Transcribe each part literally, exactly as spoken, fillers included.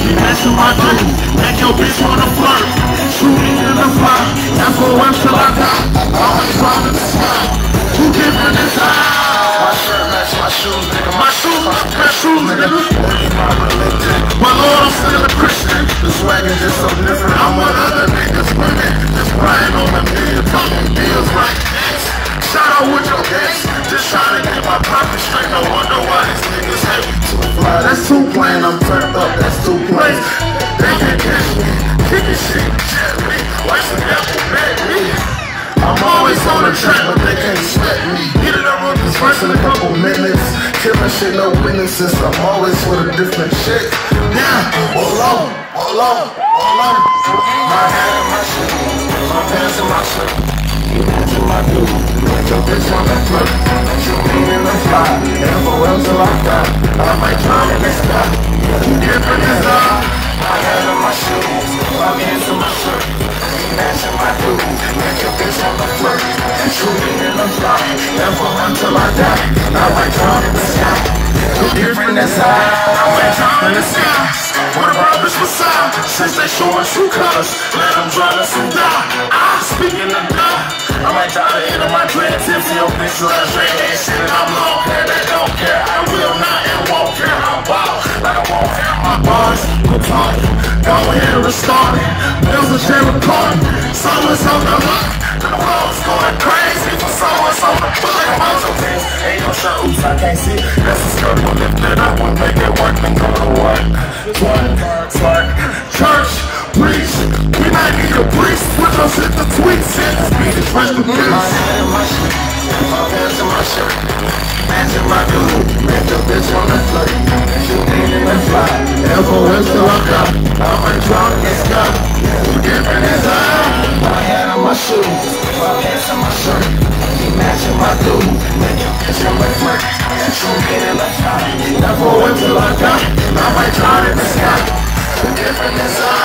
She matching my dude, make your bitch wanna flirt. Shooting in the fly, F O M till I die. Always round in the sky, two different designs. My shirt match my shoes, nigga. My shoes match shoes, nigga. My religion, my Lord, I'm still a Christian. The swag is just so different. I'm with other niggas, women, just crying on the million, talking deals like this. Shout out with your ex, just trying to get my pocket straight. No wonder why these niggas hate me too fly. That's too plain, I'm turned up, that's too plain. They can't catch me, kicking shit, jet me, like some apple bag me. I'm always on the track, but they can't sweat me. Get it up with this verse in a couple minutes. Killing shit, no witnesses. I'm always with a different shit. Yeah, hold on, hold on, hold on. My hat and my shoes, my pants and my shirt. You matching my dude, make your bitch wanna flirt. You mean in the fly, F O M till I die. I might drown in the sky. You different as I. My hat and my shoes, my pants and my shirt. Matching my dude, make your bitch wanna flirt. Shooting in the fly, F O M till I die. I might drown in the sky. You different as I. I might drown in the sky. What about this facade? Since they showing true colors, let them drown us and die. I'm speaking of God. I might die to end of my dreads. If your bitch loves red and shit, and I'm long hair that don't care. I will not and won't care. I'm wild, like I won't have my bars. I'm talking, go ahead and restart it. Bills and share recording. Someone's on the hook. The road's going crazy for someone's on the bullet. Most of things ain't no shirt, oops, I can't see. That's a skirt one lifted up, one make it work, then go to work. Twerk, twerk, church, preach. We might need a priest. Put us in the tweets. And this beat is fresh to peace. My hat and my shirt, my pants and my shirt. Matching my dude, make your bitch wanna flirt. Shooting in the fly, F O M till I die. I might drown in the sky. You different as I. My hat and my shoes, my pants and my shirt. Matching my dude, make your bitch wanna flirt. Shooting in the fly, F O M till I die. I might drown in the sky. You different as I.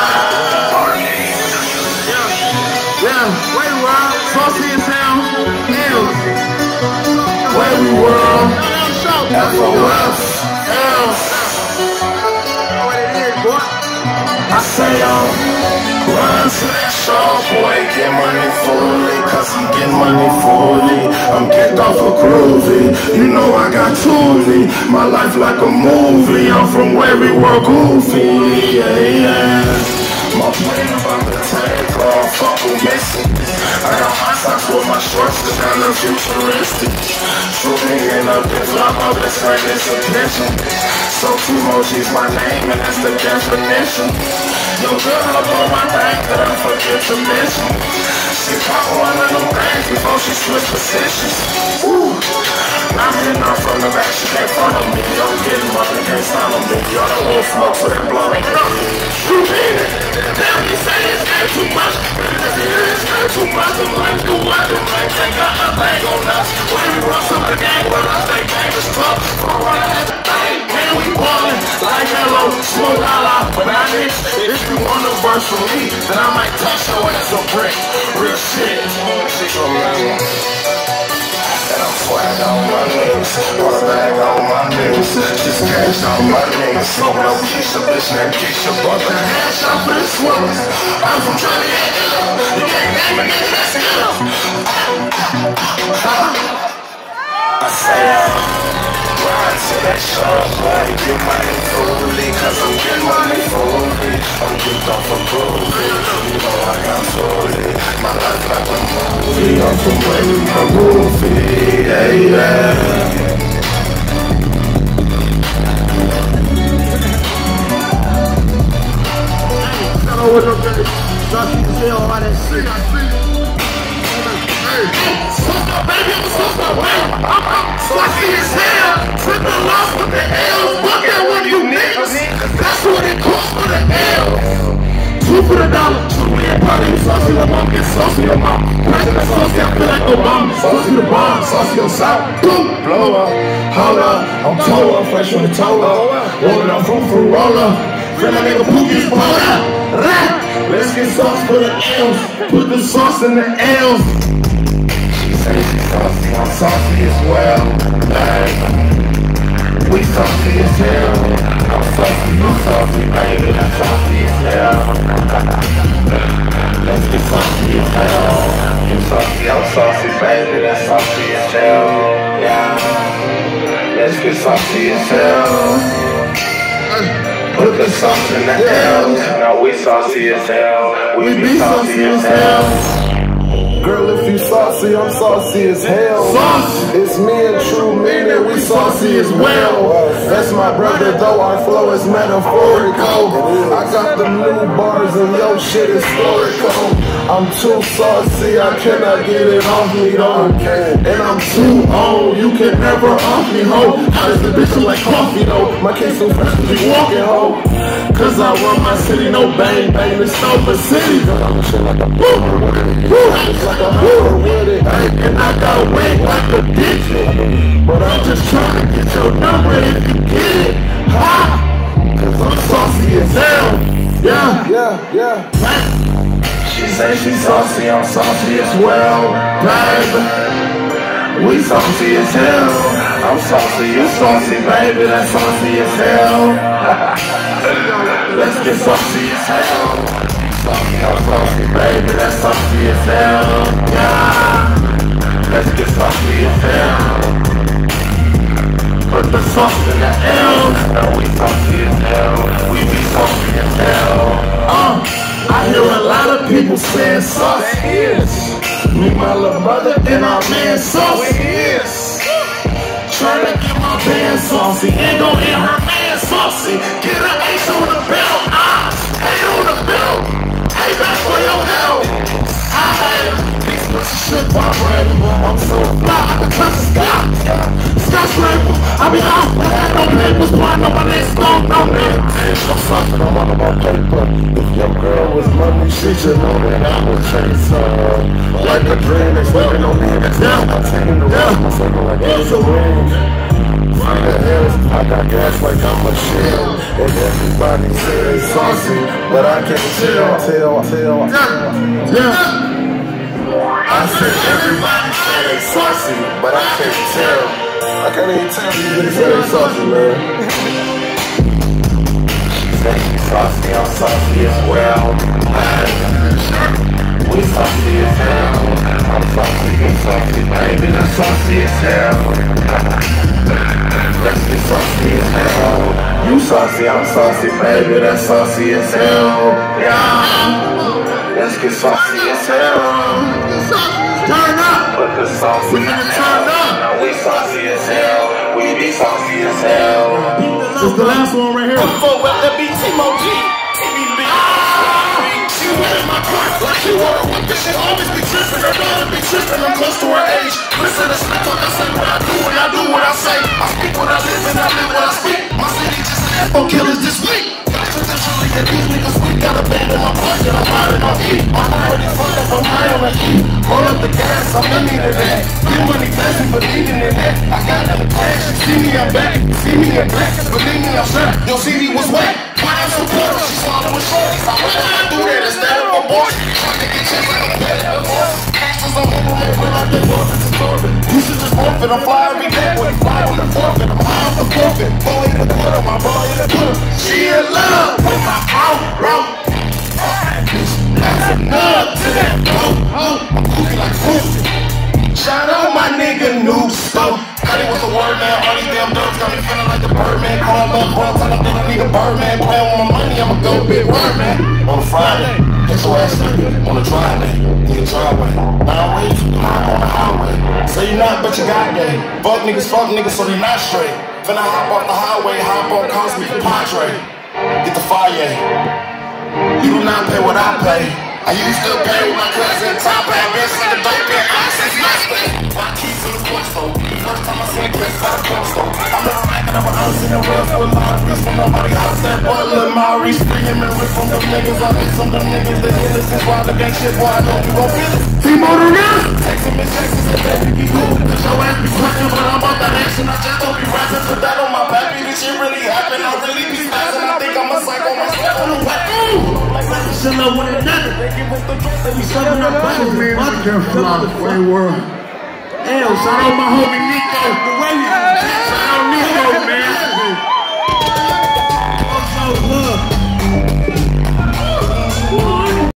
Yeah, wait a while, Saucy in town, L's. Where we were, F O F, L's. I say I'm run to that shop, boy, get money fully, cause I'm getting money fully. I'm kicked off a groovy, you know I got Tuesday. My life like a movie, I'm from where we were goofy, yeah, yeah. My brain about to take off, fuck who missing. I got my socks with my shorts, cause I look futuristic. Shooting in a big flop, my best friend is a kitchen. So two emojis my name, and that's the definition. Yo girl up on my back, that I forget to mention. She pop one of them things before she switch positions. Ooh, I'm hitting off from the back, she can't front of me. Yo, getting money, can't stand on me. Yo, I won't smoke for that blow. You mean it? Damn, you say it's not too much. It's not too much. I'm like, do what? Them things ain't got nothing on us. When we run some of the gang with us, they gang is tough. For running at the thing, man, we ballin' like hello, smoke la la. But I bitch, if you want a verse from me, then I might touch your ass a brick. Real shit. So, man. And I'm swag on my niggas, put a bag on my niggas, just cash on my niggas. Smoking up Keisha, bitch named Keisha, bought the hash out for the swimmers. I'm from Johnny and Ella, you can't name a nigga that's Ella. I say I'm ride to that shop, boy, get money fully, cause I'm getting money fully. I'm kicked off a groovy, you know I got fully. My life like a movie, I'm from where we were goofy, yeah, yeah. Oh, what's up, baby? Y'all keep the shit on all that shit. I see you. Hey, what's up, baby? What's up, baby? I'm saucy as hell. Took the loss with the L's. Fuck that one, you niggas. That's what it costs for the L's. Two for the dollar. Two million probably saucy with mom. Get saucy with mom. President saucy, I feel like Obama. Saucy the bomb. Saucy on south. Boom. Blow up. Hold up. I'm toe up. Fresh on the toe up. Rolling on fruit for roller. Friend my nigga Pookie's pull up. Let's get sauce for the L's. Put the sauce in the L's. She says she's saucy, I'm saucy as well. Like, we saucy as hell. I'm saucy, you saucy, baby. Let's get saucy as hell. You saucy, I'm saucy, baby, that's saucy as hell. Yeah. Let's get saucy as hell. Put the sauce in the hell. Now we saucy as hell. We, we be saucy as hell. Girl, if you saucy, I'm saucy as hell. Sauce. It's me and True Meaning, we saucy as well. That's my brother, though our flow is metaphorical. I got the new bars and yo shit is historical. I'm too saucy, I cannot get it off me though. And I'm too old, you can never off me, ho. How does the bitch look like coffee though? My case so fresh to be walking, ho. Cause I run my city, no bang bang, it's over city. I'm shit like a boomer with it. It's like a boomer with it. And I got weight like a digit. But I'm just trying to get your number if you get it. Ha! Cause I'm saucy as hell. Yeah, yeah, yeah. She say she saucy, I'm saucy as well. Baby, we saucy as hell. I'm saucy, you saucy, baby, that's saucy as hell. Let's get saucy as hell. Saucy, I'm saucy, baby, that's saucy as hell. Yeah. Let's get saucy as hell. Put the sauce in the L. Now we saucy as hell. We be saucy as hell. Uh, I hear a lot of people saying sauce is. Me, my little brother, and our man sauce is. Trying to get my band saucy. Ain't gon' hit her man saucy. Get an ace on the belt. Ah, eight on the belt. Hey, back for your help. I had these pussy shit vibrating. I'm so fly, I can touch the sky. Skyscraper, I be out. I got no papers, boy, I know my next song, no man. I'm something, I'm on my paper. If your girl was money, she should know that I would chase her. Like a dream, it's living on me. Yeah, I'm taking the rest, my circle like it's a ring. From the hills, I got gas like I'm a shell. And everybody says saucy, but I can't tell, tell, tell, yeah, yeah. I said everybody say they saucy, but I can't tell. I can't even tell you that it's very saucy, man. She say she's saucy, I'm saucy as well. We saucy as hell. I'm saucy, you saucy, baby, that's saucy as hell. Let's get saucy as hell. You saucy, I'm saucy, baby, that's saucy as hell. Yeah. Let's get saucy as hell. Turn up. Put the sauce in the hell. Now we saucy as hell. We be saucy as hell. This is the last one right here. F L B T-Mo G. T V B. She went in my car like she wanna whip this shit. Always be tripping, her daughter be tripping. I'm close to her age. Listen to snap talk, I say what I do and I do what I say. I speak what I live and I live what I speak. My city just an F O killers this week. Potentially that these niggas we got a band in my pocket. I'm riding on E. I'm already fucked up, I'm high on the E. Roll up the gas, I'm in need of that. Get money fast, but needing in that. I got them cash, you see me, I'm back. See me in black, believe me, I'm strapped. Your C D was wet. Why I'm so poor, she swallowing shorties. I wish I could do that instead of a boy. Trying to get chased like a pet at the boy. Actions on my way when I get lost, it's absorbent. You should just forfeit, I'm fly every day. When you fly on the forfeit, I'm high off the forfeit. Boy in the quarter, my boy in the quarter. She in love with my outlaw. That's a nub to that boat. I'm moving like Pussy. Shout out my nigga New Stone. Honey, what's the word, man? All these damn dogs got me feeling like the Birdman. Call him up, bro, tell him that I need a Birdman. Playing with my money, I'ma go big word, man. On a Friday, get your ass nigga on a driveway, in your driveway. Nine ways, nine on the highway. Say you not, but you got game. Fuck niggas, fuck niggas, so they not straight. Finna hop off the highway, hop on Cosmic Padre. Get the fire. You do not pay what I pay. I used to pay with my cousin top hat, bitch, like a dope in access, MySpace. My keys in the porch store. First time I seen a bitch out of porch store. I'm never racking up a house in the world for a lot of bricks from nobody else. That boy Lil Maurice, free him and rip from them niggas. I hate some of them niggas that hit us since why the gang shit, boy, I know you gon' feel it. T-Mo to rap. Text him and text him, say baby be cool. Cause your ass be cracking, but I'm about that action. I just don't be rapping, put that on my baby. This shit really happen, I really be spazzing. I think I'm a psycho myself on the wet. Shut up with it, nothing. They be sucking up buttons, man. I can't fly, way world. Hell, shout out my homie Nico. The way you shout out Nico, man.